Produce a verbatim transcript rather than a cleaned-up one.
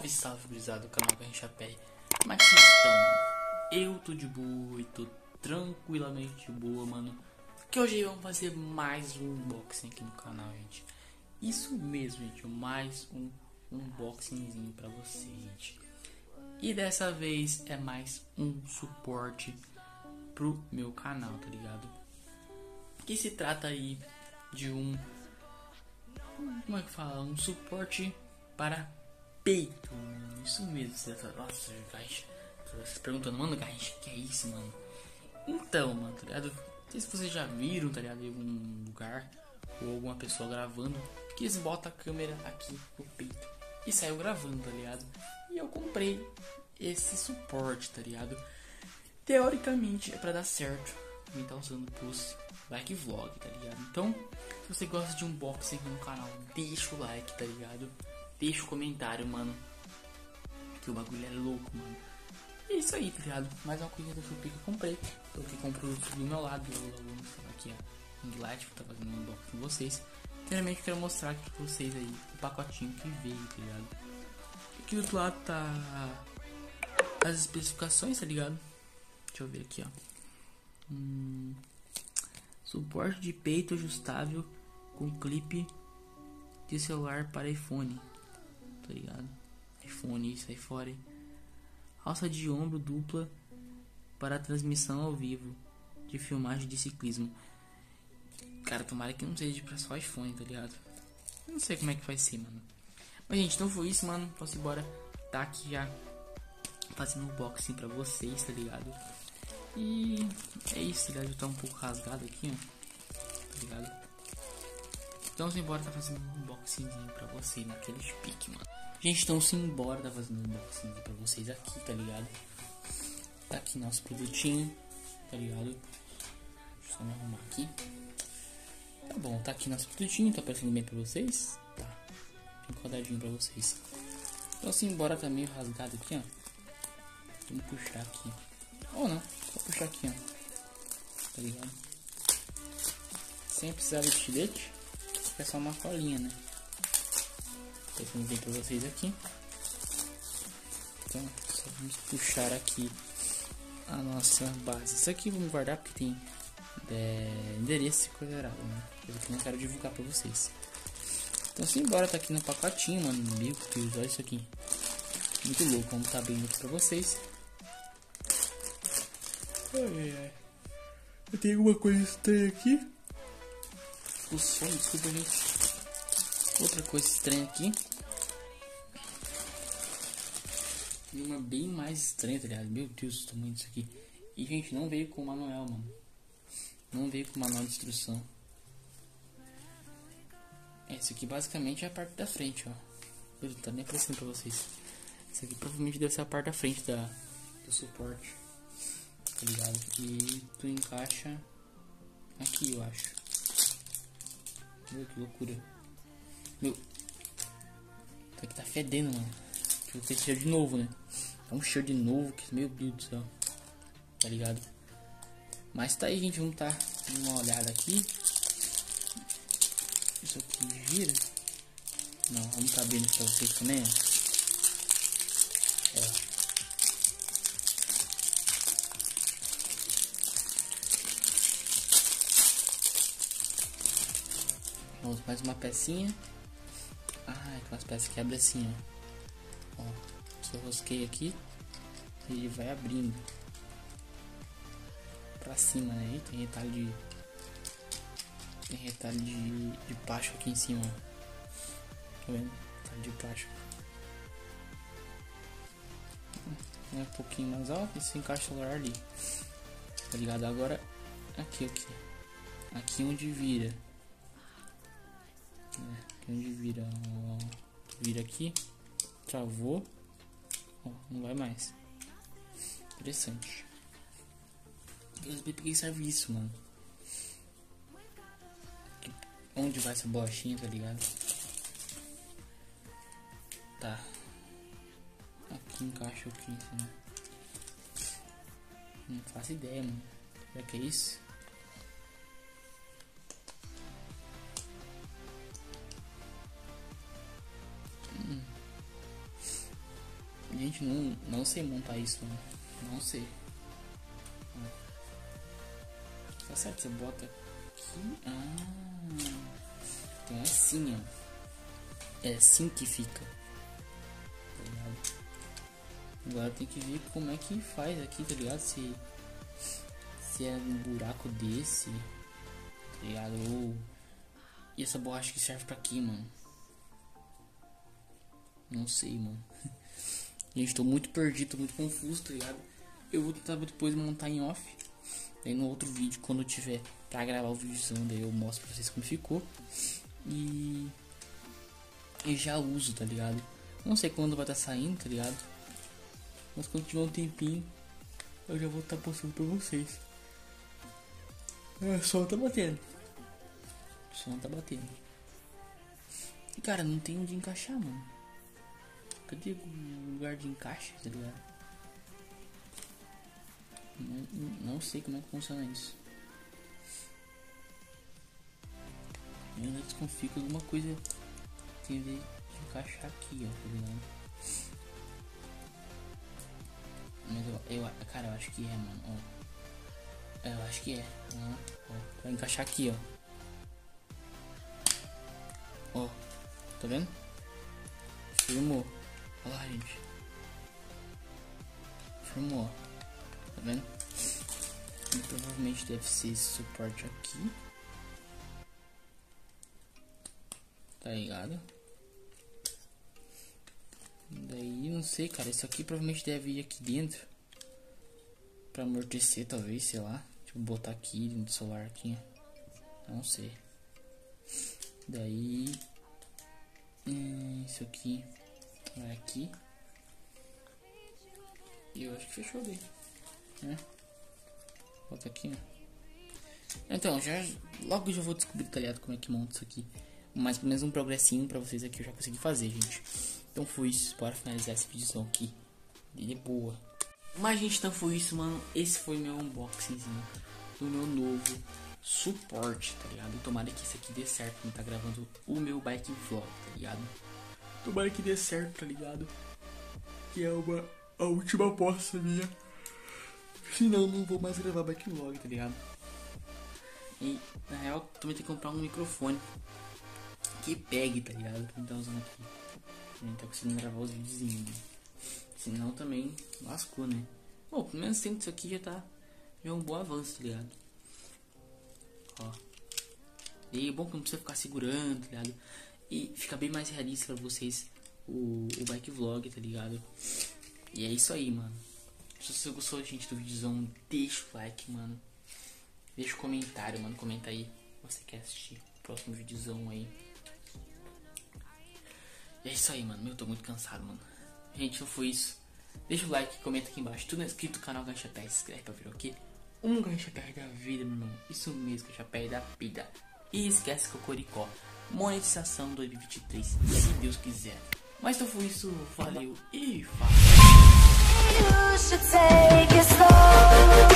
Salve, salve, gurizada do canal Garrinchapé. Como é que vocês estão, mano? Eu tô de boa e tô tranquilamente de boa, mano. Que hoje vamos fazer mais um unboxing aqui no canal, gente. Isso mesmo, gente, mais um unboxingzinho pra vocês, gente. E dessa vez é mais um suporte pro meu canal, tá ligado? Que se trata aí de um... Como é que fala? Um suporte para peito. Isso mesmo. Você tá... Nossa, Garrincha. Você tá perguntando, mano, Garrincha, que é isso, mano? Então, mano, tá ligado? Não sei se vocês já viram, tá ligado? Em algum lugar ou alguma pessoa gravando que eles botam a câmera aqui no peito e saiu gravando, tá ligado? E eu comprei esse suporte, tá ligado? Teoricamente é pra dar certo. Quem tá usando pros like vlog, tá ligado? Então, se você gosta de unboxing aqui no canal, deixa o like, tá ligado? Deixa o comentário, mano. Que o bagulho é louco, mano. E é isso aí, tá ligado? Mais uma coisa da Shopee que eu comprei. Eu que compro do meu lado, eu, aqui, ó. Ring light, que eu tô fazendo um unboxing com vocês. Primeiramente eu quero mostrar aqui pra vocês aí o pacotinho que veio, tá ligado? Aqui do outro lado tá as especificações, tá ligado? Deixa eu ver aqui, ó. Hum, suporte de peito ajustável com clipe de celular para iPhone, tá ligado? iPhone, isso aí fora, hein? Alça de ombro dupla para transmissão ao vivo de filmagem de ciclismo. Cara, tomara que não seja pra só iPhone, tá ligado? Não sei como é que vai ser, mano. Mas, gente, então foi isso, mano. Posso ir embora. Tá aqui já fazendo um unboxing pra vocês, tá ligado? E é isso, tá ligado? Já tá um pouco rasgado aqui, ó. Tá ligado? Então, se embora, tá fazendo um unboxingzinho pra vocês naquele pique, mano. Gente, então se embora, tá fazendo um unboxing pra vocês aqui, tá ligado? Tá aqui nosso produtinho, tá ligado? Deixa eu só me arrumar aqui. Tá bom, tá aqui nosso produtinho, tá aparecendo bem pra vocês? Tá, bem quadradinho pra vocês. Então se embora, tá meio rasgado aqui, ó. Vamos puxar aqui. Ou não, só puxar aqui, ó. Tá ligado? Sem precisar de estilete. É só uma colinha, né? Deixando bem pra vocês aqui. Então, só vamos puxar aqui a nossa base. Isso aqui vamos guardar porque tem é, endereço e coisa errada, né? Coisa que eu não quero divulgar pra vocês. Então, se embora, tá aqui no pacotinho, mano. Meu Deus, olha isso aqui. Muito louco, vamos tá bem aqui pra vocês. Ai, ai. Eu tenho alguma coisa estranha aqui. O som, desculpa, gente. Outra coisa estranha aqui. E uma bem mais estranha, tá ligado? Meu Deus, o tamanho disso aqui. E, gente, não veio com manual, mano. Não veio com manual de instrução. Esse aqui basicamente é a parte da frente, ó. Não tá nem aparecendo pra vocês. Esse aqui provavelmente deve ser a parte da frente da, do suporte. Tá ligado? E tu encaixa aqui, eu acho. Meu, que loucura. Meu. Isso aqui tá fedendo, mano. Deixa eu ter cheiro de novo, né? Dá um cheiro de novo. Que, meu Deus do céu. Tá ligado? Mas tá aí, gente. Vamos tá dando uma olhada aqui. Isso aqui gira. Não, vamos tá abrindo pra vocês também, ó. É. Vamos mais uma pecinha. Ah, aquelas peças que abrem assim, ó. Ó, se eu rosquei aqui, ele vai abrindo pra cima, né? E tem retalho de tem retalho de, de plástico aqui em cima, ó. Tá vendo? Retalho de plástico. É um pouquinho mais alto e se encaixa o celular ali. Tá ligado? Agora aqui, aqui. Aqui onde vira. É, aqui onde vira, ó, vira aqui, travou, ó, não vai mais. Interessante. Eu não sei pra que serve isso, mano. Onde vai essa bolachinha, tá ligado? Tá. Aqui encaixa o que, né? Não faço ideia, mano. Será que é isso? Gente, não, não sei montar isso, mano. Não sei. Tá certo, você bota aqui. Ah, então é assim, ó. É assim que fica. Tá ligado? Agora tem que ver como é que faz aqui, tá ligado? Se, se é um buraco desse, tá ligado? Ou... E essa borracha que serve pra quê, mano? Não sei, mano. Gente, tô muito perdido, tô muito confuso, tá ligado? Eu vou tentar depois montar em off. Aí no outro vídeo, quando eu tiver pra gravar o vídeo, daí eu mostro pra vocês como ficou. E... E já uso, tá ligado? Não sei quando vai estar saindo, tá ligado? Mas quando tiver um tempinho, eu já vou estar postando pra vocês. É, o som tá batendo. O som tá batendo. E cara, não tem onde encaixar, mano. Cadê o lugar de encaixe, tá ligado? Não, não sei como é que funciona isso. Eu ainda desconfio que alguma coisa tem de encaixar aqui, ó, tá ligado? Mas eu, eu, cara, eu acho que é, mano, ó. Eu acho que é. Ó, ó, vai encaixar aqui, ó. Ó, tá vendo? Firmou. Olha lá, gente. Firmou, tá vendo? E provavelmente deve ser esse suporte aqui. Tá ligado? Daí, não sei, cara. Isso aqui provavelmente deve ir aqui dentro. Pra amortecer, talvez, sei lá. Tipo, botar aqui no celular aqui. Não sei. Daí... Hum, isso aqui vai aqui. E eu acho que fechou daí, né? Bota aqui, ó. Então, já, logo eu já vou descobrir, tá ligado, como é que monta isso aqui. Mas pelo menos um progressinho pra vocês aqui eu já consegui fazer, gente. Então foi isso, bora finalizar esse vídeo aqui. De boa. Mas, gente, então foi isso, mano. Esse foi meu unboxingzinho do meu novo suporte, tá ligado? Tomara que isso aqui dê certo, quem tá gravando o meu bike vlog, tá ligado? Tomara que dê certo, tá ligado? Que é uma, a última aposta minha. Senão não vou mais gravar bike vlog, tá ligado? E, na real, também tem que comprar um microfone que pegue, tá ligado? Que a gente tá usando aqui. A gente tá conseguindo gravar os videozinhos. Senão também lascou, né? Bom, pelo menos tendo isso aqui já tá... Já é um bom avanço, tá ligado? Ó. E é bom que não precisa ficar segurando, tá ligado? E fica bem mais realista pra vocês o, o bike vlog, tá ligado? E é isso aí, mano. Se você gostou, gente, do videozão, deixa o like, mano. Deixa o comentário, mano. Comenta aí se você quer assistir o próximo videozão aí. E é isso aí, mano. Eu tô muito cansado, mano. Gente, então foi isso. Deixa o like, comenta aqui embaixo. Tudo é inscrito no canal Gacha Pé. Se inscreve pra ver o quê? Um Gacha Pé da vida, meu irmão. Isso mesmo, Gacha Pé da vida. E esquece Cocoricó. Monetização dois mil e vinte e três, se Deus quiser. Mas então foi isso. Valeu e falou.